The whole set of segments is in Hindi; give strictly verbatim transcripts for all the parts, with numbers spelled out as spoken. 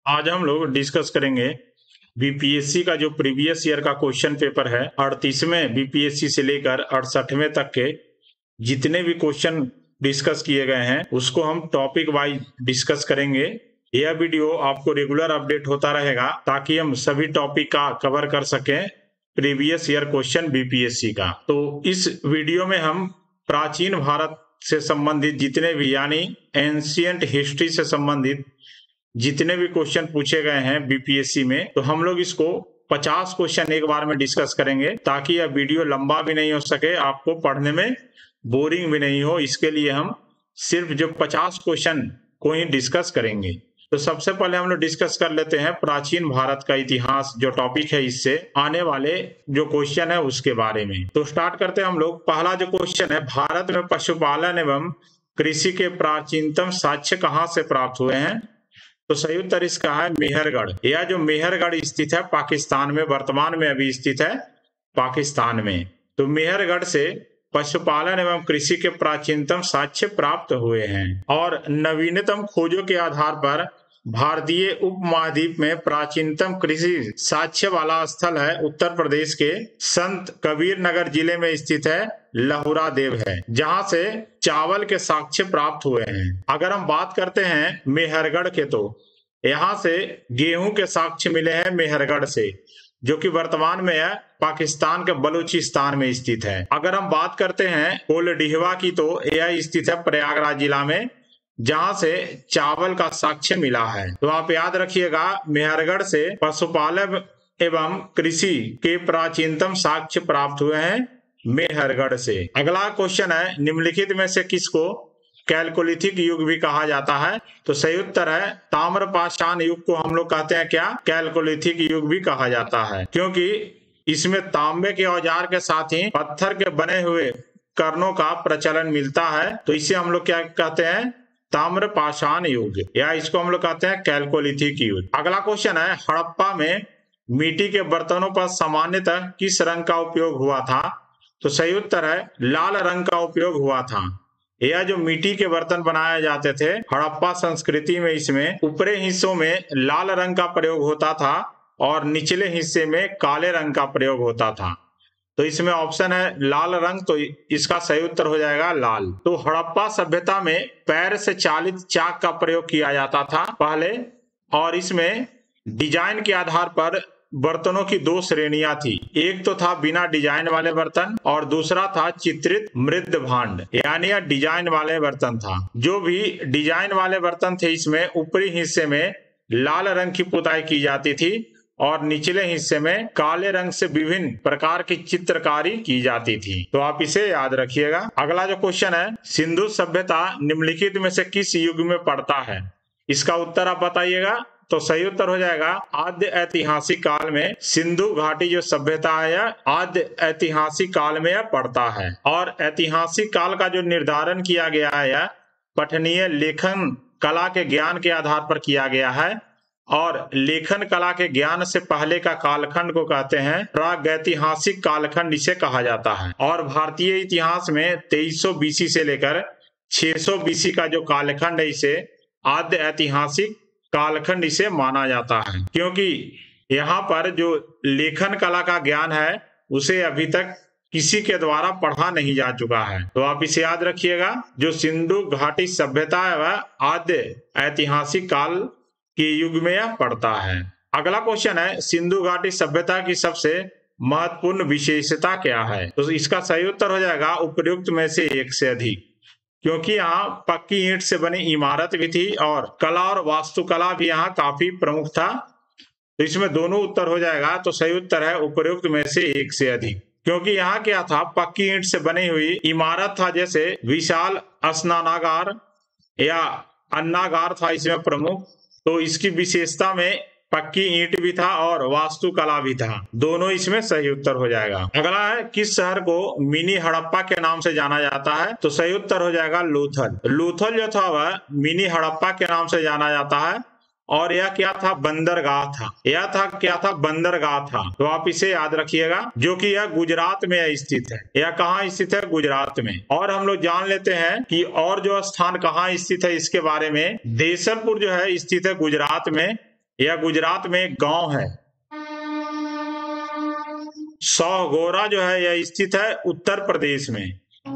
आज हम लोग डिस्कस करेंगे बीपीएससी का जो प्रीवियस ईयर का क्वेश्चन पेपर है अड़तीसवें बीपीएससी से लेकर अड़सठवें तक के जितने भी क्वेश्चन डिस्कस किए गए हैं उसको हम टॉपिक वाइज डिस्कस करेंगे। यह वीडियो आपको रेगुलर अपडेट होता रहेगा ताकि हम सभी टॉपिक का कवर कर सकें प्रीवियस ईयर क्वेश्चन बीपीएससी का। तो इस वीडियो में हम प्राचीन भारत से संबंधित जितने भी यानी एंशियंट हिस्ट्री से संबंधित जितने भी क्वेश्चन पूछे गए हैं बीपीएससी में, तो हम लोग इसको पचास क्वेश्चन एक बार में डिस्कस करेंगे ताकि यह वीडियो लंबा भी नहीं हो सके, आपको पढ़ने में बोरिंग भी नहीं हो। इसके लिए हम सिर्फ जो पचास क्वेश्चन को ही डिस्कस करेंगे। तो सबसे पहले हम लोग डिस्कस कर लेते हैं प्राचीन भारत का इतिहास, जो टॉपिक है इससे आने वाले जो क्वेश्चन है उसके बारे में। तो स्टार्ट करते हैं हम लोग। पहला जो क्वेश्चन है, भारत में पशुपालन एवं कृषि के प्राचीनतम साक्ष्य कहाँ से प्राप्त हुए हैं? तो सही उत्तर इसका है मेहरगढ़। यह जो मेहरगढ़ स्थित है पाकिस्तान में, वर्तमान में अभी स्थित है पाकिस्तान में। तो मेहरगढ़ से पशुपालन एवं कृषि के प्राचीनतम साक्ष्य प्राप्त हुए हैं। और नवीनतम खोजों के आधार पर भारतीय उपमहाद्वीप में प्राचीनतम कृषि साक्ष्य वाला स्थल है उत्तर प्रदेश के संत कबीर नगर जिले में स्थित है लहुरा देव है, जहां से चावल के साक्ष्य प्राप्त हुए हैं। अगर हम बात करते हैं मेहरगढ़ के, तो यहाँ से गेहूं के साक्ष्य मिले हैं मेहरगढ़ से, जो कि वर्तमान में है पाकिस्तान के बलूचिस्तान में स्थित है। अगर हम बात करते हैं कोलडीहवा की, तो यह स्थित है प्रयागराज जिला में, जहां से चावल का साक्ष्य मिला है। तो आप याद रखिएगा मेहरगढ़ से पशुपालन एवं कृषि के प्राचीनतम साक्ष्य प्राप्त हुए हैं मेहरगढ़ से। अगला क्वेश्चन है, निम्नलिखित में से किसको कैलकोलिथिक युग भी कहा जाता है? तो सही उत्तर है ताम्रपाषाण युग को हम लोग कहते हैं क्या? कैलकोलिथिक युग भी कहा जाता है, क्योंकि इसमें तांबे के औजार के साथ ही पत्थर के बने हुए कर्णों का प्रचलन मिलता है। तो इसे हम लोग क्या कहते हैं? ताम्रपाषाण युग, या इसको हम लोग कहते हैं कैलकोलिथिक युग। अगला क्वेश्चन है, हड़प्पा में मिट्टी के बर्तनों पर सामान्यतः किस रंग का उपयोग हुआ था? तो सही उत्तर है लाल रंग का उपयोग हुआ था। यह जो मिट्टी के बर्तन बनाए जाते थे हड़प्पा संस्कृति में, इसमें ऊपरी हिस्सों में लाल रंग का प्रयोग होता था और निचले हिस्से में काले रंग का प्रयोग होता था। तो इसमें ऑप्शन है लाल रंग, तो इसका सही उत्तर हो जाएगा लाल। तो हड़प्पा सभ्यता में पैर से चालित चाक का प्रयोग किया जाता था पहले, और इसमें डिजाइन के आधार पर बर्तनों की दो श्रेणियां थी। एक तो था बिना डिजाइन वाले बर्तन और दूसरा था चित्रित मृद भांड, यानी यह डिजाइन वाले बर्तन था। जो भी डिजाइन वाले बर्तन थे इसमें ऊपरी हिस्से में लाल रंग की पुताई की जाती थी और निचले हिस्से में काले रंग से विभिन्न प्रकार की चित्रकारी की जाती थी। तो आप इसे याद रखिएगा। अगला जो क्वेश्चन है, सिंधु सभ्यता निम्नलिखित में से किस युग में पड़ता है? इसका उत्तर आप बताइएगा। तो सही उत्तर हो जाएगा आद्य ऐतिहासिक काल में। सिंधु घाटी जो सभ्यता है आद्य ऐतिहासिक काल में पड़ता है। और ऐतिहासिक काल का जो निर्धारण किया गया है पठनीय लेखन कला के ज्ञान के आधार पर किया गया है, और लेखन कला के ज्ञान से पहले का कालखंड को कहते हैं प्रागैतिहासिक कालखंड, इसे कहा जाता है। और भारतीय इतिहास में तेईस सौ बीसी से लेकर छह सौ बीसी का जो कालखंड है इसे आद्य ऐतिहासिक कालखंड इसे माना जाता है, क्योंकि यहाँ पर जो लेखन कला का ज्ञान है उसे अभी तक किसी के द्वारा पढ़ा नहीं जा चुका है। तो आप इसे याद रखिएगा। जो सिंधु घाटी सभ्यता है वह आद्य ऐतिहासिक काल के युग में यह पड़ता है। अगला क्वेश्चन है, सिंधु घाटी सभ्यता की सबसे महत्वपूर्ण विशेषता क्या है? तो इसका सही उत्तर हो जाएगा उपयुक्त में से एक से अधिक, क्योंकि यहाँ पक्की ईंट से बनी इमारत भी थी और कला और वास्तुकला भी यहाँ काफी प्रमुख था। तो इसमें दोनों उत्तर हो जाएगा। तो सही उत्तर है उपयुक्त में से एक से अधिक, क्योंकि यहाँ क्या था, पक्की ईंट से बनी हुई इमारत था, जैसे विशाल स्नानागार या अन्नागार था इसमें प्रमुख। तो इसकी विशेषता में पक्की ईंट भी था और वास्तुकला भी था, दोनों इसमें सही उत्तर हो जाएगा। अगला है, किस शहर को मिनी हड़प्पा के नाम से जाना जाता है? तो सही उत्तर हो जाएगा लोथल। लोथल जो था वह मिनी हड़प्पा के नाम से जाना जाता है, और यह क्या था, बंदरगाह था। यह था क्या था, बंदरगाह था। तो आप इसे याद रखिएगा, जो कि यह गुजरात में स्थित है। यह कहाँ स्थित है, गुजरात में। और हम लोग जान लेते हैं कि और जो स्थान कहाँ स्थित है इसके बारे में। देसलपुर जो है स्थित है गुजरात में, यह गुजरात में एक गांव है। सौगोरा जो है यह स्थित है उत्तर प्रदेश में,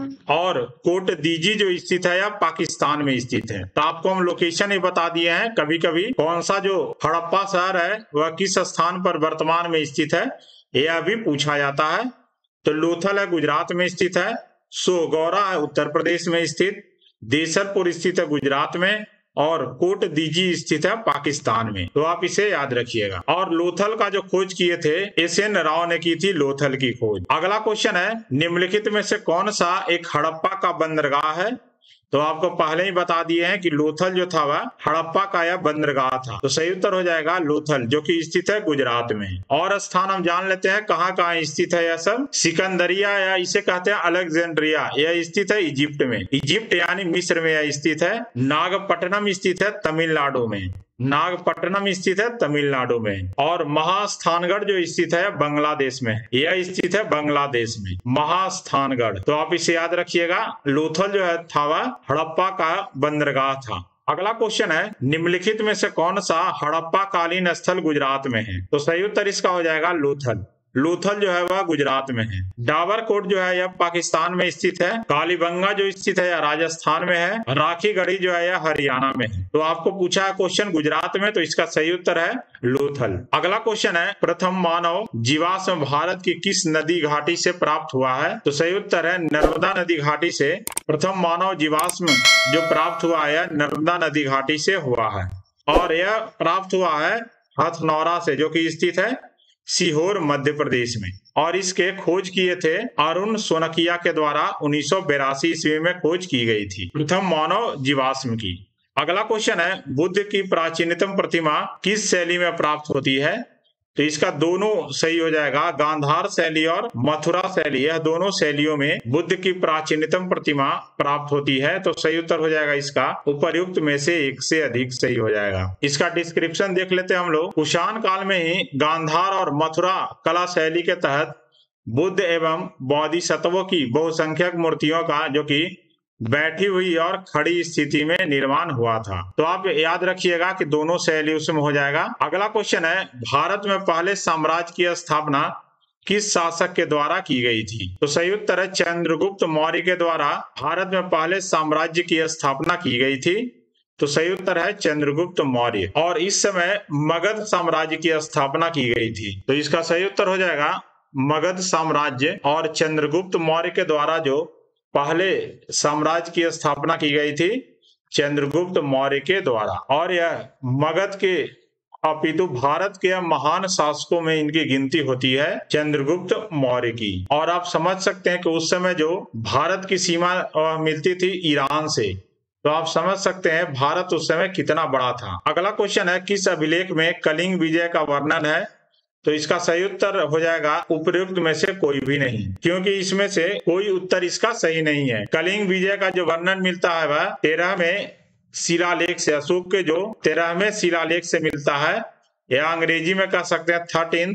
और कोट दीजी जो स्थित है यह पाकिस्तान में स्थित है। तो आपको हम लोकेशन ही बता दिए हैं। कभी कभी कौन सा जो हड़प्पा शहर है वह किस स्थान पर वर्तमान में स्थित है यह भी पूछा जाता है। तो लोथल है गुजरात में स्थित है, सोगौरा है उत्तर प्रदेश में स्थित, देसरपुर स्थित है गुजरात में, और कोट दीजी स्थित है पाकिस्तान में। तो आप इसे याद रखिएगा। और लोथल का जो खोज किए थे एस एन राव ने की थी लोथल की खोज। अगला क्वेश्चन है निम्नलिखित में से कौन सा एक हड़प्पा का बंदरगाह है। तो आपको पहले ही बता दिए हैं कि लोथल जो था वह हड़प्पा का यह बंदरगाह था। तो सही उत्तर हो जाएगा लोथल, जो कि स्थित है गुजरात में। और स्थान हम जान लेते हैं कहाँ कहाँ स्थित है यह सब। सिकंदरिया या इसे कहते हैं अलेक्जेंड्रिया, यह स्थित है इजिप्ट में। इजिप्ट यानी मिस्र में यह स्थित है। नागपट्टनम स्थित है तमिलनाडु में। नागपट्टनम स्थित है तमिलनाडु में। और महास्थानगढ़ जो स्थित है बांग्लादेश में, यह स्थित है बांग्लादेश में महास्थानगढ़। तो आप इसे याद रखिएगा। लोथल जो है था वह हड़प्पा का बंदरगाह था। अगला क्वेश्चन है निम्नलिखित में से कौन सा हड़प्पा कालीन स्थल गुजरात में है। तो सही उत्तर इसका हो जाएगा लोथल। लोथल जो है वह गुजरात में है। डाबरकोट जो है यह पाकिस्तान में स्थित है। कालीबंगा जो स्थित है यह राजस्थान में है। राखी गढ़ी जो है यह हरियाणा में है। तो आपको पूछा है क्वेश्चन गुजरात में, तो इसका सही उत्तर है लोथल। अगला क्वेश्चन है प्रथम मानव जीवाश्म भारत की किस नदी घाटी से प्राप्त हुआ है। तो सही उत्तर है नर्मदा नदी घाटी से प्रथम मानव जीवाश्म जो प्राप्त हुआ है नर्मदा नदी घाटी से हुआ है। और यह प्राप्त हुआ है हथनौरा से, जो कि स्थित है सीहोर मध्य प्रदेश में। और इसके खोज किए थे अरुण सोनकिया के द्वारा उन्नीस सौ बेरासी ईस्वी में खोज की गई थी प्रथम मानव जीवाश्म की। अगला क्वेश्चन है बुद्ध की प्राचीनतम प्रतिमा किस शैली में प्राप्त होती है। तो इसका दोनों सही हो जाएगा। गांधार शैली और मथुरा शैली, यह दोनों शैलियों में बुद्ध की प्राचीनतम प्रतिमा प्राप्त होती है। तो सही उत्तर हो जाएगा इसका उपर्युक्त में से एक से अधिक सही हो जाएगा। इसका डिस्क्रिप्शन देख लेते हैं हम लोग। कुषाण काल में ही गांधार और मथुरा कला शैली के तहत बुद्ध एवं बोधिसत्वों की बहुसंख्यक मूर्तियों का जो कि बैठी हुई और खड़ी स्थिति में निर्माण हुआ था। तो आप याद रखिएगा कि दोनों शैली उसमें हो जाएगा। अगला क्वेश्चन है भारत में पहले साम्राज्य की स्थापना किस शासक के द्वारा की गई थी। तो सही उत्तर है चंद्रगुप्त मौर्य के द्वारा भारत में पहले साम्राज्य की स्थापना की गई थी। तो सही उत्तर है चंद्रगुप्त मौर्य। और इस समय मगध साम्राज्य की स्थापना की गई थी। तो इसका सही उत्तर हो जाएगा मगध साम्राज्य और चंद्रगुप्त मौर्य के द्वारा जो पहले साम्राज्य की स्थापना की गई थी चंद्रगुप्त मौर्य के द्वारा। और यह मगध के अपितु भारत के महान शासकों में इनकी गिनती होती है चंद्रगुप्त मौर्य की। और आप समझ सकते हैं कि उस समय जो भारत की सीमा मिलती थी ईरान से, तो आप समझ सकते हैं भारत उस समय कितना बड़ा था। अगला क्वेश्चन है किस अभिलेख में कलिंग विजय का वर्णन है। तो इसका सही उत्तर हो जाएगा उपयुक्त में से कोई भी नहीं, क्योंकि इसमें से कोई उत्तर इसका सही नहीं है। कलिंग विजय का जो वर्णन मिलता है वह तेरहवें शिलालेख से, अशोक के जो तेरहवें शिलालेख से मिलता है, या अंग्रेजी में कह सकते हैं thirteenth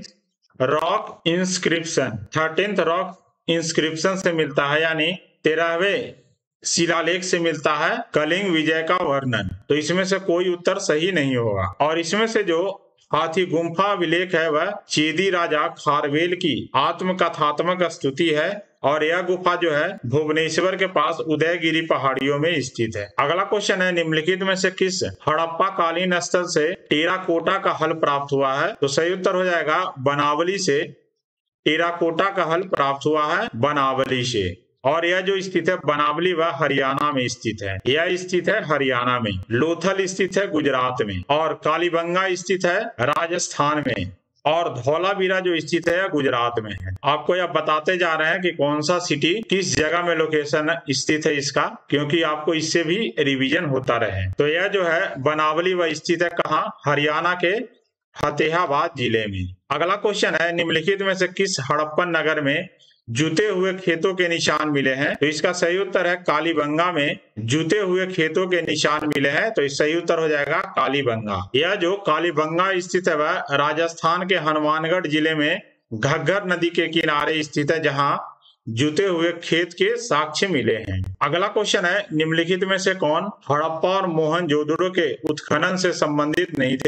rock inscription, thirteenth rock inscription से मिलता है, यानी तेरहवें शिलालेख से मिलता है कलिंग विजय का वर्णन। तो इसमें से कोई उत्तर सही नहीं होगा। और इसमें से जो हाथी गुम्फा अभिलेख है वह चेदी राजा खारवेल की आत्मकथात्मक स्तुति है। और यह गुफा जो है भुवनेश्वर के पास उदयगिरी पहाड़ियों में स्थित है। अगला क्वेश्चन है निम्नलिखित में से किस हड़प्पा कालीन स्थल से टेराकोटा का हल प्राप्त हुआ है। तो सही उत्तर हो जाएगा बनावली से टेराकोटा का हल प्राप्त हुआ है बनावली से। और यह जो स्थित है बनावली वह हरियाणा में स्थित है, यह स्थित है हरियाणा में। लोथल स्थित है गुजरात में, और कालीबंगा स्थित है राजस्थान में, और धौलावीरा जो स्थित है गुजरात में है। आपको यह बताते जा रहे हैं कि कौन सा सिटी किस जगह में लोकेशन स्थित है इसका, क्योंकि आपको इससे भी रिवीजन होता रहे। तो यह जो है बनावली वह स्थित है कहाँ, हरियाणा के फतेहाबाद जिले में। अगला क्वेश्चन है निम्नलिखित में से किस हड़प्पन नगर में जूते हुए खेतों के निशान मिले हैं। तो इसका सही उत्तर है कालीबंगा में जूते हुए खेतों के निशान मिले हैं। तो इस सही उत्तर हो जाएगा कालीबंगा। यह जो कालीबंगा स्थित है वह राजस्थान के हनुमानगढ़ जिले में घग्गर नदी के किनारे स्थित है, जहां जूते हुए खेत के साक्ष्य मिले हैं। अगला क्वेश्चन है निम्नलिखित में से कौन हड़प्पा और मोहनजोदड़ो के उत्खनन से संबंधित नहीं थे।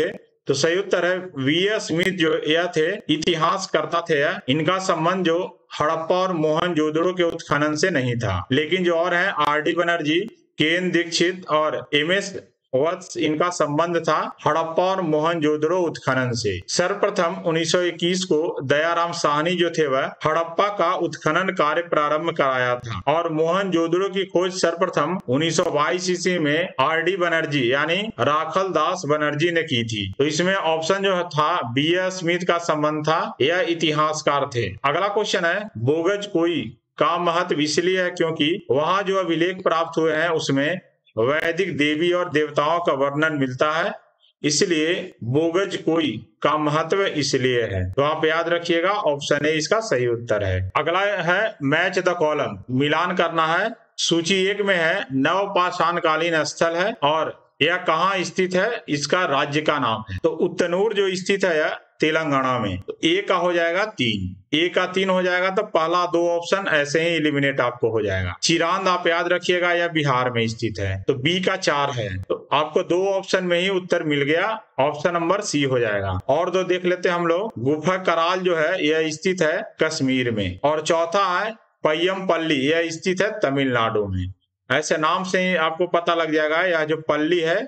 तो सही उत्तर है वी एस स्मिथ जो यह थे इतिहासकर्ता थे। इनका संबंध जो हड़प्पा और मोहनजोदड़ो के उत्खनन से नहीं था, लेकिन जो और है आर डी बनर्जी, के एन दीक्षित और एम एस वत्स, इनका संबंध था हड़प्पा और मोहनजोदड़ो उत्खनन से। सर्वप्रथम उन्नीस सौ इक्कीस को दयाराम साहनी जो थे वह हड़प्पा का उत्खनन कार्य प्रारंभ कराया था और मोहनजोदड़ो की खोज सर्वप्रथम उन्नीस सौ बाईस ईस्वी में आर डी बनर्जी यानी राखल दास बनर्जी ने की थी। तो इसमें ऑप्शन जो था बी एस स्मिथ का संबंध था, यह इतिहासकार थे। अगला क्वेश्चन है बोगज कोई का महत्व इसलिए है क्योंकि वहां जो अभिलेख प्राप्त हुए हैं उसमें वैदिक देवी और देवताओं का वर्णन मिलता है, इसलिए बोगज कोई का महत्व इसलिए है। तो आप याद रखिएगा ऑप्शन ए इसका सही उत्तर है। अगला है मैच द कॉलम, मिलान करना है। सूची एक में है नवपाषाणकालीन स्थल है और यह कहाँ स्थित है, इसका राज्य का नाम है। तो उत्तनूर जो स्थित है तेलंगाना में। तो ए का हो जाएगा तीन, ए का तीन हो जाएगा तो पहला दो ऑप्शन ऐसे ही एलिमिनेट आपको हो जाएगा। चिरांद आप याद रखिएगा यह बिहार में स्थित है। तो बी का चार है, तो आपको दो ऑप्शन में ही उत्तर मिल गया, ऑप्शन नंबर सी हो जाएगा। और दो देख लेते हैं हम लोग। गुफा कराल जो है यह स्थित है कश्मीर में और चौथा है पय्यमपल्ली, यह स्थित है तमिलनाडु में। ऐसे नाम से ही आपको पता लग जाएगा यह जो पल्ली है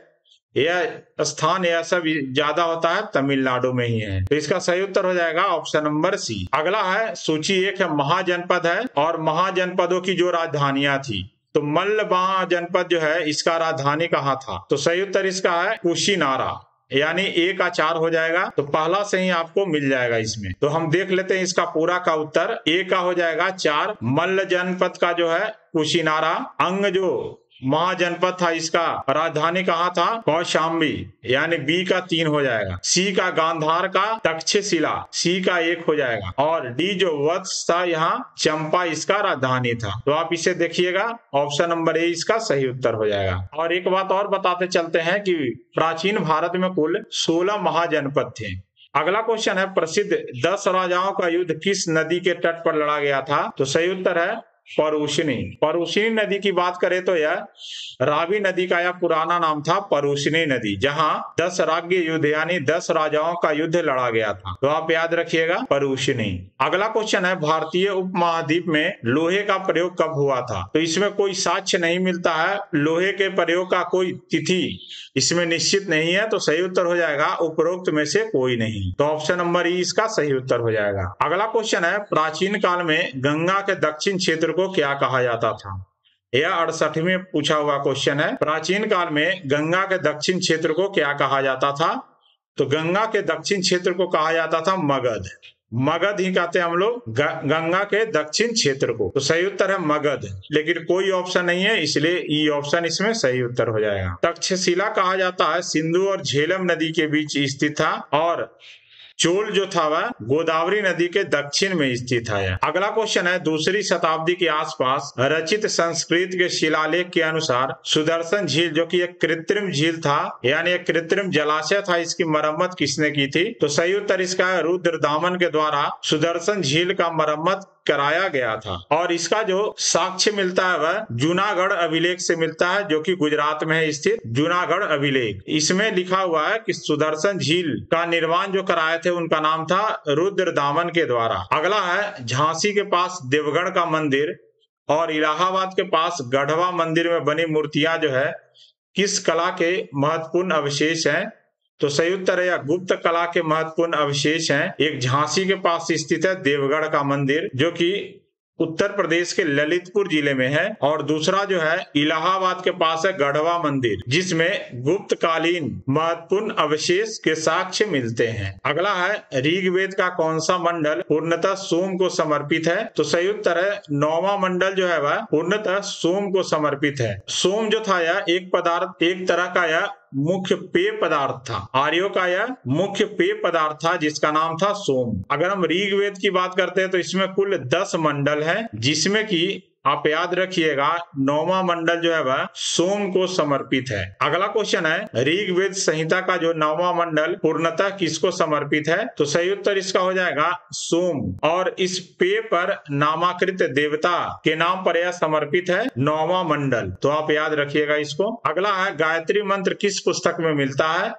यह स्थान यह सब ज्यादा होता है तमिलनाडु में ही है। तो इसका सही उत्तर हो जाएगा ऑप्शन नंबर सी। अगला है सूची एक है महाजनपद है और महाजनपदों की जो राजधानियां थी। तो मल्ल महाजनपद जो है इसका राजधानी कहाँ था। तो सही उत्तर इसका है कुशीनारा, यानी ए का चार हो जाएगा। तो पहला से ही आपको मिल जाएगा इसमें। तो हम देख लेते हैं इसका पूरा का उत्तर। ए का हो जाएगा चार, मल्ल जनपद का जो है कुशीनारा। अंग जो महाजनपद था इसका राजधानी कहाँ था, कौशाम्बी, यानी बी का तीन हो जाएगा। सी का गांधार का तक्षशिला, सी का एक हो जाएगा। और डी जो वत्स था यहाँ चंपा इसका राजधानी था। तो आप इसे देखिएगा, ऑप्शन नंबर ए इसका सही उत्तर हो जाएगा। और एक बात और बताते चलते हैं कि प्राचीन भारत में कुल सोलह महाजनपद थे। अगला क्वेश्चन है प्रसिद्ध दस राजाओं का युद्ध किस नदी के तट पर लड़ा गया था। तो सही उत्तर है परूशनी। परूशनी नदी की बात करें तो यह रावी नदी का यह पुराना नाम था परूशनी नदी, जहां दस राज्य युद्ध यानी दस राजाओं का युद्ध लड़ा गया था। तो आप याद रखिएगा परूशनी। अगला क्वेश्चन है भारतीय उपमहाद्वीप में लोहे का प्रयोग कब हुआ था। तो इसमें कोई साक्ष्य नहीं मिलता है, लोहे के प्रयोग का कोई तिथि इसमें निश्चित नहीं है। तो सही उत्तर हो जाएगा उपरोक्त में से कोई नहीं। तो ऑप्शन नंबर ई इसका सही उत्तर हो जाएगा। अगला क्वेश्चन है प्राचीन काल में गंगा के दक्षिण क्षेत्र को क्या कहा जाता था। यह अड़सठवीं पूछा हुआ क्वेश्चन है। प्राचीन काल में गंगा के दक्षिण क्षेत्र को क्या कहा जाता था। तो गंगा के दक्षिण क्षेत्र को कहा जाता था मगध। मगध ही कहते हैं हम लोग गंगा के दक्षिण क्षेत्र को। तो सही उत्तर है मगध, लेकिन कोई ऑप्शन नहीं है, इसलिए ई ऑप्शन इसमें सही उत्तर हो जाएगा। तक्षशिला कहा जाता है सिंधु और झेलम नदी के बीच स्थित था और चोल जो था वह गोदावरी नदी के दक्षिण में स्थित है। अगला क्वेश्चन है दूसरी शताब्दी के आसपास रचित संस्कृत के शिलालेख के अनुसार सुदर्शन झील जो कि एक कृत्रिम झील था यानी एक कृत्रिम जलाशय था, इसकी मरम्मत किसने की थी। तो सही उत्तर इसका है रुद्रदामन के द्वारा सुदर्शन झील का मरम्मत कराया गया था। और इसका जो साक्ष्य मिलता है वह जूनागढ़ अभिलेख से मिलता है, जो कि गुजरात में है स्थित जूनागढ़ अभिलेख। इसमें लिखा हुआ है कि सुदर्शन झील का निर्माण जो कराए थे उनका नाम था रुद्रदामन के द्वारा। अगला है झांसी के पास देवगढ़ का मंदिर और इलाहाबाद के पास गढ़वा मंदिर में बनी मूर्तियां जो है किस कला के महत्वपूर्ण अवशेष हैं। तो सही उत्तर है या गुप्त कला के महत्वपूर्ण अवशेष हैं। एक झांसी के पास स्थित है देवगढ़ का मंदिर जो कि उत्तर प्रदेश के ललितपुर जिले में है, और दूसरा जो है इलाहाबाद के पास है गढ़वा मंदिर जिसमें गुप्त कालीन महत्वपूर्ण अवशेष के साक्ष्य मिलते हैं। अगला है ऋग्वेद का कौन सा मंडल पूर्णतः सोम को समर्पित है। तो सही उत्तर है नौवां मंडल जो है वह पूर्णतः सोम को समर्पित है। सोम जो था यह एक पदार्थ एक तरह का यह मुख्य पेय पदार्थ था, आर्यों का यह मुख्य पेय पदार्थ था जिसका नाम था सोम। अगर हम ऋग्वेद की बात करते हैं तो इसमें कुल दस मंडल है, जिसमें कि आप याद रखिएगा नौवां मंडल जो है वह सोम को समर्पित है। अगला क्वेश्चन है ऋग्वेद संहिता का जो नौवां मंडल पूर्णतः किसको समर्पित है। तो सही उत्तर इसका हो जाएगा सोम, और इस पेय पर नामाकृत देवता के नाम पर यह समर्पित है नौवां मंडल। तो आप याद रखिएगा इसको। अगला है गायत्री मंत्र किस पुस्तक में मिलता है।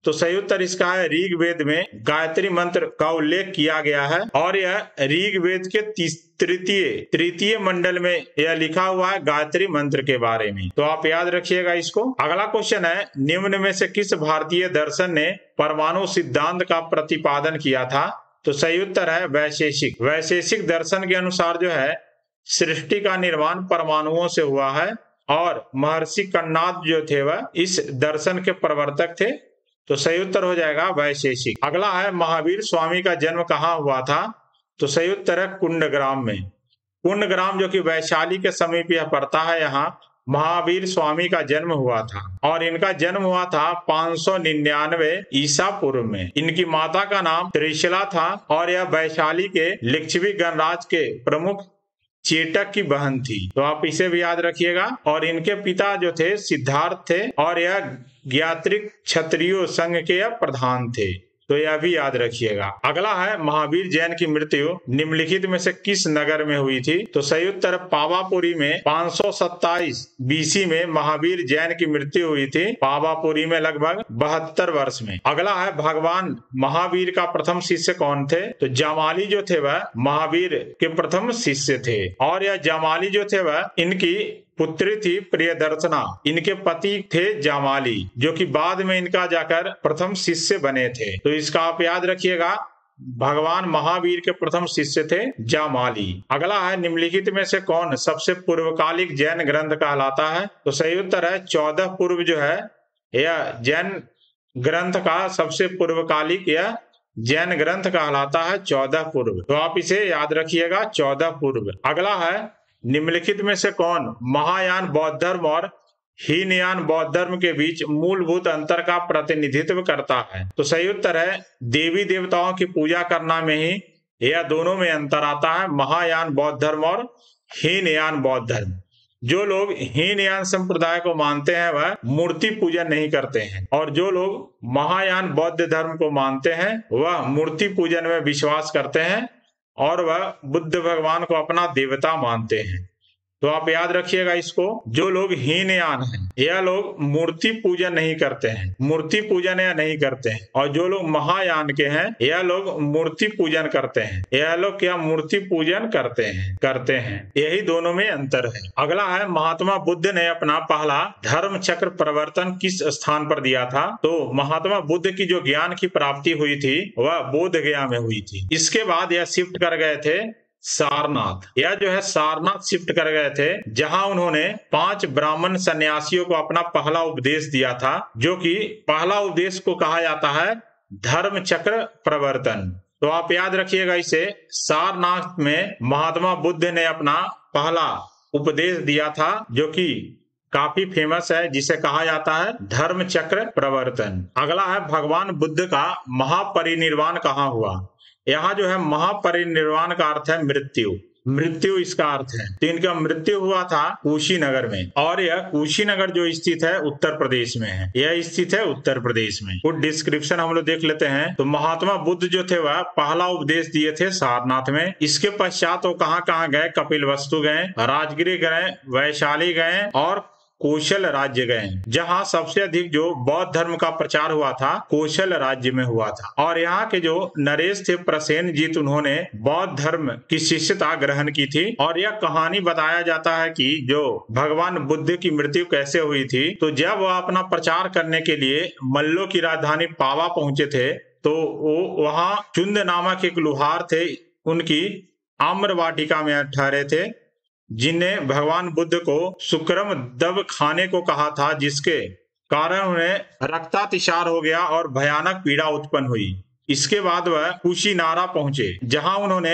तो सही उत्तर इसका है ऋग्वेद में गायत्री मंत्र का उल्लेख किया गया है और यह ऋग्वेद के तृतीय तृतीय मंडल में यह लिखा हुआ है गायत्री मंत्र के बारे में। तो आप याद रखिएगा इसको। अगला क्वेश्चन है, निम्न में से किस भारतीय दर्शन ने परमाणु सिद्धांत का प्रतिपादन किया था? तो सही उत्तर है वैशेषिक। वैशेषिक दर्शन के अनुसार जो है सृष्टि का निर्माण परमाणुओं से हुआ है और महर्षि कणाद जो थे वह इस दर्शन के प्रवर्तक थे। तो सही उत्तर हो जाएगा वैशेषिक। अगला है, महावीर स्वामी का जन्म कहाँ हुआ था? तो सही उत्तर है कुंडग्राम में। कुंडग्राम जो कि वैशाली के समीप यह पड़ता है, यहाँ महावीर स्वामी का जन्म हुआ था और इनका जन्म हुआ था पाँच सौ निन्यानवे ईसा पूर्व में। इनकी माता का नाम त्रिशला था और यह वैशाली के लिच्छवी गणराज के प्रमुख चेटक की बहन थी। तो आप इसे भी याद रखिएगा। और इनके पिता जो थे सिद्धार्थ थे और यह ज्ञात्रिक क्षत्रियो संघ के यह प्रधान थे। तो यह भी याद रखिएगा। अगला है, महावीर जैन की मृत्यु निम्नलिखित में से किस नगर में हुई थी? तो सही उत्तर पावापुरी में पाँच सौ सत्ताईस बीसी में महावीर जैन की मृत्यु हुई थी, पावापुरी में लगभग बहत्तर वर्ष में। अगला है, भगवान महावीर का प्रथम शिष्य कौन थे? तो जामाली जो थे वह महावीर के प्रथम शिष्य थे और यह जामाली जो थे वह इनकी पुत्री थी प्रियदर्शना। इनके पति थे जामाली जो कि बाद में इनका जाकर प्रथम शिष्य बने थे। तो इसका आप याद रखिएगा, भगवान महावीर के प्रथम शिष्य थे जामाली। अगला है, निम्नलिखित में से कौन सबसे पूर्वकालिक जैन ग्रंथ कहलाता है? तो सही उत्तर है चौदह पूर्व जो है यह जैन ग्रंथ का सबसे पूर्वकालिक यह जैन ग्रंथ कहलाता है चौदह पूर्व। तो आप इसे याद रखिएगा चौदह पूर्व। अगला है, निम्नलिखित में से कौन महायान बौद्ध धर्म और हीनयान बौद्ध धर्म के बीच मूलभूत अंतर का प्रतिनिधित्व करता है? तो सही उत्तर है देवी देवताओं की पूजा करना में ही यह दोनों में अंतर आता है, महायान बौद्ध धर्म और हीनयान बौद्ध धर्म। जो लोग हीनयान संप्रदाय को मानते हैं वह मूर्ति पूजन नहीं करते हैं और जो लोग महायान बौद्ध धर्म को मानते हैं वह मूर्ति पूजन में विश्वास करते हैं और वह बुद्ध भगवान को अपना देवता मानते हैं। तो आप याद रखिएगा इसको, जो लोग हीनयान हैं यह लोग मूर्ति पूजन नहीं करते हैं, मूर्ति पूजन या नहीं करते हैं, और जो लोग महायान के हैं यह लोग मूर्ति पूजन करते हैं। यह लोग क्या मूर्ति पूजन करते हैं करते हैं यही दोनों में अंतर है। अगला है, महात्मा बुद्ध ने अपना पहला धर्म चक्र प्रवर्तन किस स्थान पर दिया था? तो महात्मा बुद्ध की जो ज्ञान की प्राप्ति हुई थी वह बोध गया में हुई थी। इसके बाद यह शिफ्ट कर गए थे सारनाथ। यह जो है सारनाथ शिफ्ट कर गए थे, जहां उन्होंने पांच ब्राह्मण सन्यासियों को अपना पहला उपदेश दिया था, जो कि पहला उपदेश को कहा जाता है धर्म चक्र प्रवर्तन। तो आप याद रखिएगा इसे, सारनाथ में महात्मा बुद्ध ने अपना पहला उपदेश दिया था जो कि काफी फेमस है, जिसे कहा जाता है धर्म चक्र प्रवर्तन। अगला है, भगवान बुद्ध का महापरिनिर्वाण कहाँ हुआ? यहाँ जो है महापरिनिर्वाण का अर्थ है मृत्यु, मृत्यु इसका अर्थ है। तो इनका मृत्यु हुआ था कुशीनगर में और यह कुशीनगर जो स्थित है उत्तर प्रदेश में है। यह स्थित है उत्तर प्रदेश में। कुछ डिस्क्रिप्शन हम लोग देख लेते हैं। तो महात्मा बुद्ध जो थे वह पहला उपदेश दिए थे सारनाथ में। इसके पश्चात वो कहाँ कहाँ गए? कपिलवस्तु गए, राजगिरी गए, वैशाली गए और कौशल राज्य गए, जहां सबसे अधिक जो बौद्ध धर्म का प्रचार हुआ था कौशल राज्य में हुआ था। और यहाँ के जो नरेश थे प्रसेनजीत, उन्होंने बौद्ध धर्म की शिष्यता ग्रहण की थी। और यह कहानी बताया जाता है कि जो भगवान बुद्ध की मृत्यु कैसे हुई थी, तो जब वह अपना प्रचार करने के लिए मल्लों की राजधानी पावा पहुंचे थे तो वो वहां चुंद नामक एक लुहार थे, उनकी आम्र वाटिका में ठहरे थे, जिन्हें भगवान बुद्ध को सुक्रम दब खाने को कहा था, जिसके कारण उन्हें रक्तातिसार हो गया और भयानक पीड़ा उत्पन्न हुई। इसके बाद वह कुशीनारा पहुंचे, जहां उन्होंने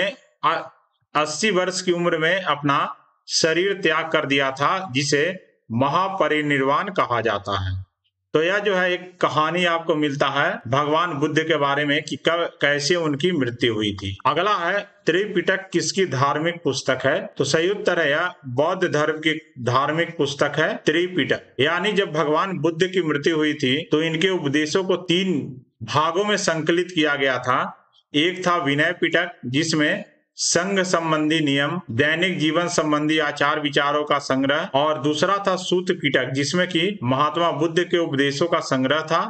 अस्सी वर्ष की उम्र में अपना शरीर त्याग कर दिया था, जिसे महापरिनिर्वाण कहा जाता है। तो यह जो है एक कहानी आपको मिलता है भगवान बुद्ध के बारे में कि कब कैसे उनकी मृत्यु हुई थी। अगला है, त्रिपिटक किसकी धार्मिक पुस्तक है? तो सही उत्तर है यह बौद्ध धर्म की धार्मिक पुस्तक है त्रिपिटक। यानी जब भगवान बुद्ध की मृत्यु हुई थी तो इनके उपदेशों को तीन भागों में संकलित किया गया था। एक था विनय पिटक, जिसमें संघ संबंधी नियम, दैनिक जीवन संबंधी आचार विचारों का संग्रह, और दूसरा था सूत पिटक, जिसमें कि महात्मा बुद्ध के उपदेशों का संग्रह था,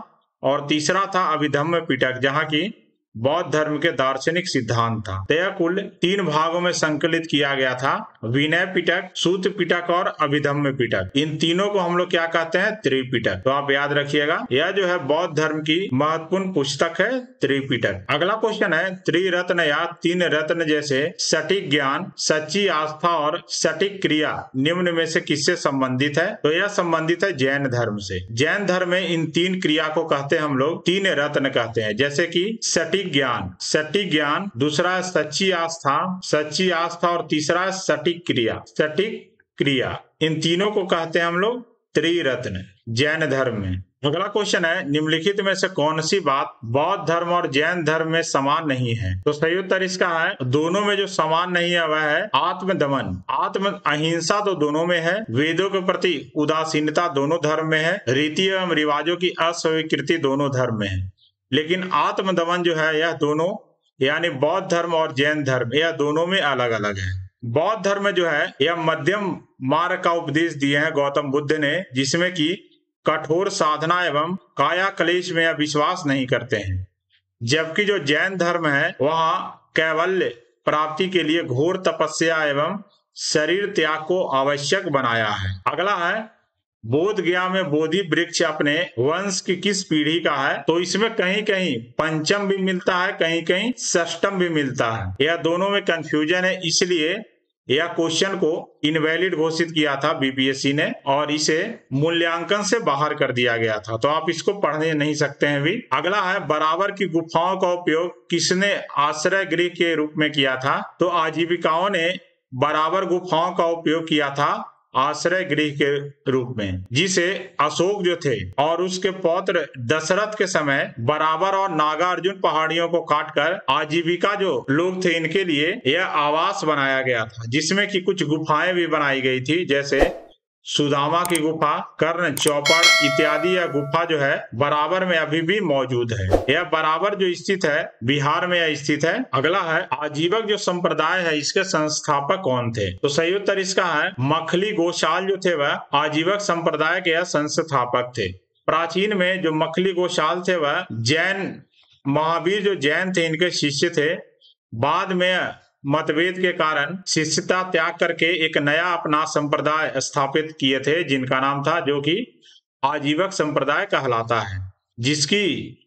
और तीसरा था अभिधम्म पिटक, जहाँ की बौद्ध धर्म के दार्शनिक सिद्धांत था। तो यह कुल तीन भागों में संकलित किया गया था, विनय पिटक, सूत्र पिटक और अभिधम्म पिटक। इन तीनों को हम लोग क्या कहते हैं? त्रिपिटक। तो आप याद रखिएगा, यह जो है बौद्ध धर्म की महत्वपूर्ण पुस्तक है, त्रिपिटक। अगला क्वेश्चन है, त्रिरत्न या तीन रत्न जैसे सटीक ज्ञान, सच्ची आस्था और सटीक क्रिया निम्न में से किससे संबंधित है? तो यह संबंधित है जैन धर्म से। जैन धर्म में इन तीन क्रिया को कहते हैं हम लोग तीन रत्न कहते हैं, जैसे कि सटीक ज्ञान, सटीक ज्ञान, दूसरा सच्ची आस्था, सच्ची आस्था और तीसरा सटीक क्रिया, सटीक क्रिया। इन तीनों को कहते हैं हम लोग त्रिरत्न जैन धर्म में। अगला क्वेश्चन है, निम्नलिखित में से कौन सी बात बौद्ध धर्म और जैन धर्म में समान नहीं है? तो सही उत्तर इसका है, दोनों में जो समान नहीं है वह है आत्मदमन। आत्म अहिंसा तो दोनों में है, वेदों के प्रति उदासीनता दोनों धर्म में है, रीति एवं रिवाजों की अस्वीकृति दोनों धर्म में है। लेकिन आत्मदमन जो है यह दोनों यानी बौद्ध धर्म और जैन धर्म यह दोनों में अलग अलग है। बौद्ध धर्म जो है यह मध्यम मार्ग का उपदेश दिए हैं गौतम बुद्ध ने, जिसमें कि कठोर साधना एवं काया क्लेश में यह विश्वास नहीं करते हैं। जबकि जो जैन धर्म है वहाँ कैवल्य प्राप्ति के लिए घोर तपस्या एवं शरीर त्याग को आवश्यक बनाया है। अगला है, बोध गया में बोधि वृक्ष अपने वंश की किस पीढ़ी का है? तो इसमें कहीं कहीं पंचम भी मिलता है, कहीं कहीं षष्टम भी मिलता है। यह दोनों में कंफ्यूजन है, इसलिए यह क्वेश्चन को इनवैलिड घोषित किया था बीपीएससी ने और इसे मूल्यांकन से बाहर कर दिया गया था, तो आप इसको पढ़ने नहीं सकते हैं भी। अगला है, बराबर की गुफाओं का उपयोग किसने आश्रय गृह के रूप में किया था? तो आजीविकाओं ने बराबर गुफाओं का उपयोग किया था आश्रय गृह के रूप में, जिसे अशोक जो थे और उसके पौत्र दशरथ के समय बराबर और नागार्जुन पहाड़ियों को काटकर आजीविका जो लोग थे इनके लिए यह आवास बनाया गया था, जिसमें कि कुछ गुफाएं भी बनाई गई थी, जैसे सुदामा की गुफा, कर्ण चौपड़ इत्यादि। यह गुफा जो है बराबर में अभी भी मौजूद है। यह बराबर जो स्थित है बिहार में यह स्थित है। अगला है, आजीवक जो संप्रदाय है इसके संस्थापक कौन थे? तो सही उत्तर इसका है, मखली गोशाल जो थे वह आजीवक संप्रदाय के संस्थापक थे। प्राचीन में जो मखली गोशाल थे वह जैन महावीर जो जैन थे इनके शिष्य थे। बाद में मतभेद के कारण शिष्यता त्याग करके एक नया अपना संप्रदाय स्थापित किए थे, जिनका नाम था जो कि आजीवक संप्रदाय कहलाता है, जिसकी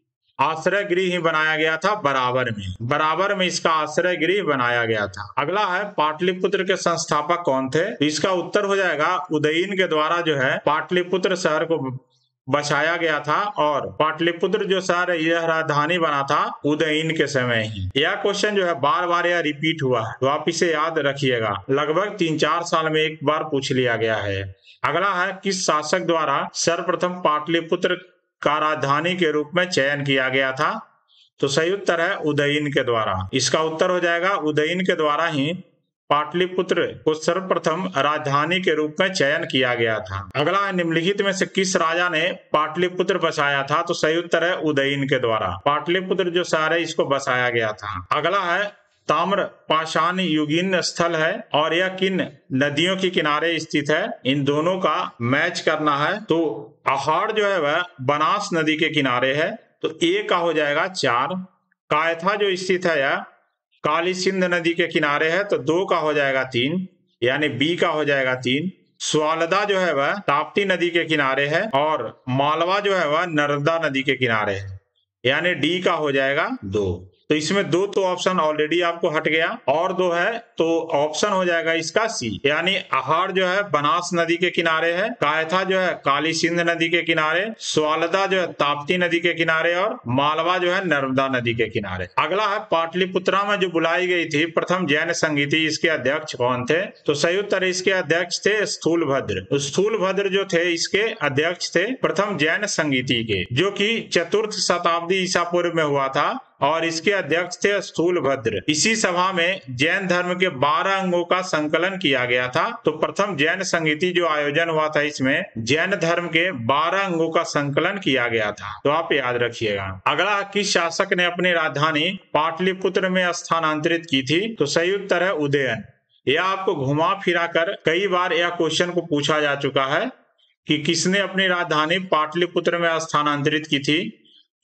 आश्रय गृह ही बनाया गया था बराबर में। बराबर में इसका आश्रय गृह बनाया गया था। अगला है, पाटलिपुत्र के संस्थापक कौन थे? इसका उत्तर हो जाएगा, उदयन के द्वारा जो है पाटलिपुत्र शहर को बसाया गया था और पाटलिपुत्र जो शहर यह राजधानी बना था उदयन के समय ही। यह क्वेश्चन जो है बार बार यह रिपीट हुआ है, तो आप इसे याद रखिएगा, लगभग तीन चार साल में एक बार पूछ लिया गया है। अगला है, किस शासक द्वारा सर्वप्रथम पाटलिपुत्र का राजधानी के रूप में चयन किया गया था? तो सही उत्तर है उदयन के द्वारा। इसका उत्तर हो जाएगा, उदयन के द्वारा ही पाटलिपुत्र को सर्वप्रथम राजधानी के रूप में चयन किया गया था। अगला है, निम्नलिखित में से किस राजा ने पाटलिपुत्र बसाया था? तो सही उत्तर है उदयन के द्वारा। पाटलिपुत्र जो शहर है इसको बसाया गया था। अगला है, ताम्र पाषाण युगीन स्थल है और यह किन नदियों के किनारे स्थित है? इन दोनों का मैच करना है। तो अहाड़ जो है वह बनास नदी के किनारे है, तो ए का हो जाएगा चार। कायथा जो स्थित है यह काली सिंध नदी के किनारे है, तो दो का हो जाएगा तीन, यानी बी का हो जाएगा तीन। स्वालदा जो है वह ताप्ती नदी के किनारे है और मालवा जो है वह नर्मदा नदी के किनारे है, यानी डी का हो जाएगा दो। तो इसमें दो तो ऑप्शन ऑलरेडी आपको हट गया और दो है, तो ऑप्शन हो जाएगा इसका सी, यानी अहाड़ जो है बनास नदी के किनारे है, कायथा जो है काली सिंध नदी के किनारे, स्वालदा जो है ताप्ती नदी के किनारे और मालवा जो है नर्मदा नदी के किनारे। अगला है, पाटलिपुत्रा में जो बुलाई गई थी प्रथम जैन संगीति, इसके अध्यक्ष कौन थे? तो सही उत्तर इसके अध्यक्ष थे स्थूलभद्र। स्थूलभद्र जो थे इसके अध्यक्ष थे प्रथम जैन संगीति के, जो कि चतुर्थ शताब्दी ईसा पूर्व में हुआ था और इसके अध्यक्ष थे स्थूलभद्र। इसी सभा में जैन धर्म के बारह अंगों का संकलन किया गया था। तो प्रथम जैन संगीति जो आयोजन हुआ था इसमें जैन धर्म के बारह अंगों का संकलन किया गया था, तो आप याद रखिएगा। अगला, किस शासक ने अपनी राजधानी पाटलिपुत्र में स्थानांतरित की थी? तो सही उत्तर है उदयन। यह आपको घुमा फिरा कर कई बार यह क्वेश्चन को पूछा जा चुका है कि किसने अपनी राजधानी पाटलिपुत्र में स्थानांतरित की थी।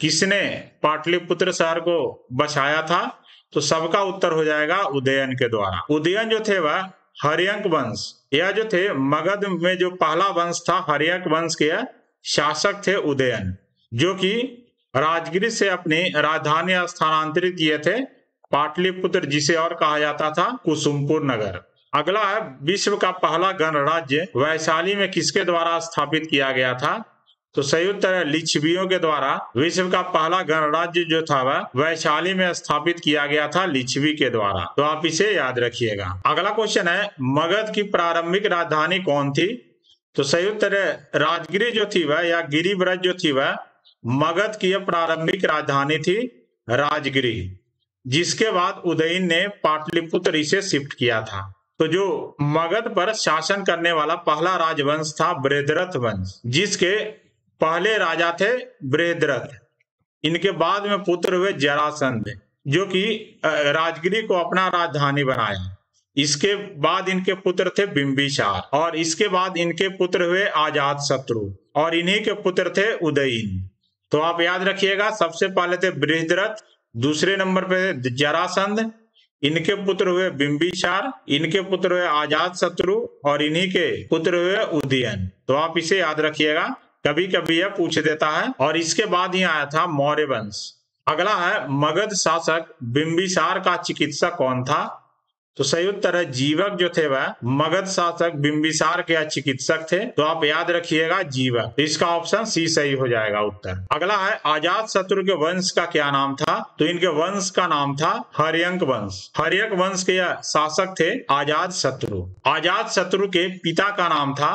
किसने पाटलिपुत्र शहर को बसाया था? तो सबका उत्तर हो जाएगा उदयन के द्वारा। उदयन जो थे वह हर्यंक वंश, यह जो थे मगध में जो पहला वंश था हर्यंक वंश के शासक थे उदयन, जो कि राजगिरी से अपनी राजधानी स्थानांतरित किए थे पाटलिपुत्र, जिसे और कहा जाता था कुसुमपुर नगर। अगला है विश्व का पहला गणराज्य वैशाली में किसके द्वारा स्थापित किया गया था? तो संयुक्त लिच्छवियों के द्वारा विश्व का पहला गणराज्य जो था वह वैशाली में स्थापित किया गया था लिच्छवी के द्वारा। तो आप इसे याद रखिएगा। अगला क्वेश्चन है मगध की प्रारंभिक राजधानी कौन थी? तो संयुक्त राजगिरी जो थी वह या गिरिब्रज जो थी वह मगध की प्रारंभिक राजधानी थी राजगिरी, जिसके बाद उदयन ने पाटलिपुत्र इसे शिफ्ट किया था। तो जो मगध पर शासन करने वाला पहला राजवंश था बृहद्रथ वंश, जिसके पहले राजा थे बृहद्रथ। इनके बाद में पुत्र हुए जरासंध, जो कि राजगिरी को अपना राजधानी बनाया। इसके बाद इनके पुत्र थे बिंबिसार, और इसके बाद इनके पुत्र हुए अजातशत्रु, और इन्हीं के पुत्र थे उदयन। तो आप याद रखिएगा, सबसे पहले थे बृहद्रथ, दूसरे नंबर पे जरासंध, इनके पुत्र हुए बिंबिसार, इनके पुत्र हुए अजातशत्रु, और इन्हीं के पुत्र हुए उदयन। तो आप इसे याद रखिएगा, कभी कभी यह पूछ देता है। और इसके बाद ही आया था मौर्य वंश। अगला है मगध शासक बिंबिसार का चिकित्सक कौन था? तो सही उत्तर है जीवक जो थे वह मगध शासक बिंबिसार के चिकित्सक थे। तो आप याद रखिएगा जीवक। इसका ऑप्शन सी सही हो जाएगा उत्तर। अगला है अजातशत्रु के वंश का क्या नाम था? तो इनके वंश का नाम था हर्यंक वंश। हर्यंक वंश के शासक थे अजातशत्रु। अजातशत्रु के पिता का नाम था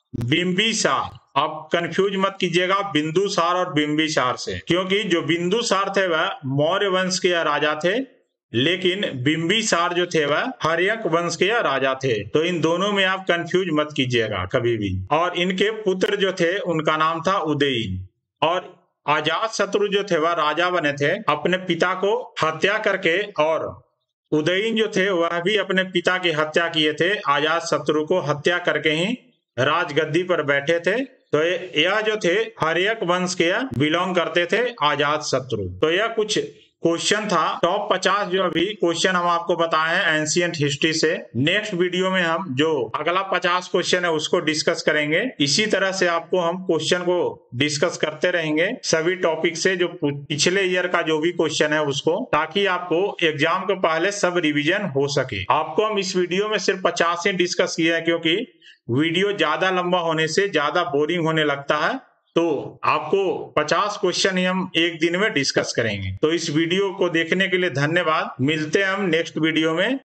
बिंबिसार। आप कंफ्यूज मत कीजिएगा बिंदुसार और बिंबिसार से, क्योंकि जो बिंदुसार थे वह मौर्य वंश के राजा थे, लेकिन बिंबिसार जो थे वह हर्यंक वंश के राजा थे। तो इन दोनों में आप कंफ्यूज मत कीजिएगा कभी भी। और इनके पुत्र जो थे उनका नाम था उदयन, और अजातशत्रु जो थे वह राजा बने थे अपने पिता को हत्या करके, और उदयन जो थे वह भी अपने पिता की हत्या किए थे, अजातशत्रु को हत्या करके ही राजगद्दी पर बैठे थे। तो यह जो थे हर्यंक वंश के बिलोंग करते थे अजातशत्रु। तो यह कुछ क्वेश्चन था टॉप पचास जो अभी क्वेश्चन हम आपको बताए हैं एंशिएंट हिस्ट्री से। नेक्स्ट वीडियो में हम जो अगला पचास क्वेश्चन है उसको डिस्कस करेंगे। इसी तरह से आपको हम क्वेश्चन को डिस्कस करते रहेंगे सभी टॉपिक से, जो पिछले ईयर का जो भी क्वेश्चन है उसको, ताकि आपको एग्जाम के पहले सब रिविजन हो सके। आपको हम इस वीडियो में सिर्फ पचास ही डिस्कस किए हैं, क्योंकि वीडियो ज्यादा लंबा होने से ज्यादा बोरिंग होने लगता है। तो आपको पचास क्वेश्चन ही हम एक दिन में डिस्कस करेंगे। तो इस वीडियो को देखने के लिए धन्यवाद। मिलते हैं हम नेक्स्ट वीडियो में।